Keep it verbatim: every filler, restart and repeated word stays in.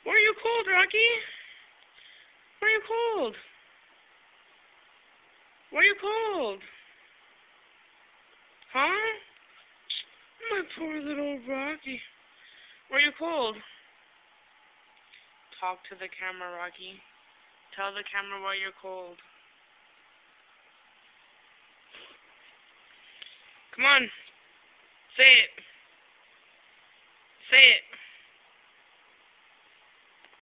Why are you cold, Rocky? Why are you cold? Why are you cold? Huh? My poor little Rocky. Why are you cold? Talk to the camera, Rocky. Tell the camera why you're cold. Come on. Say it. Say it.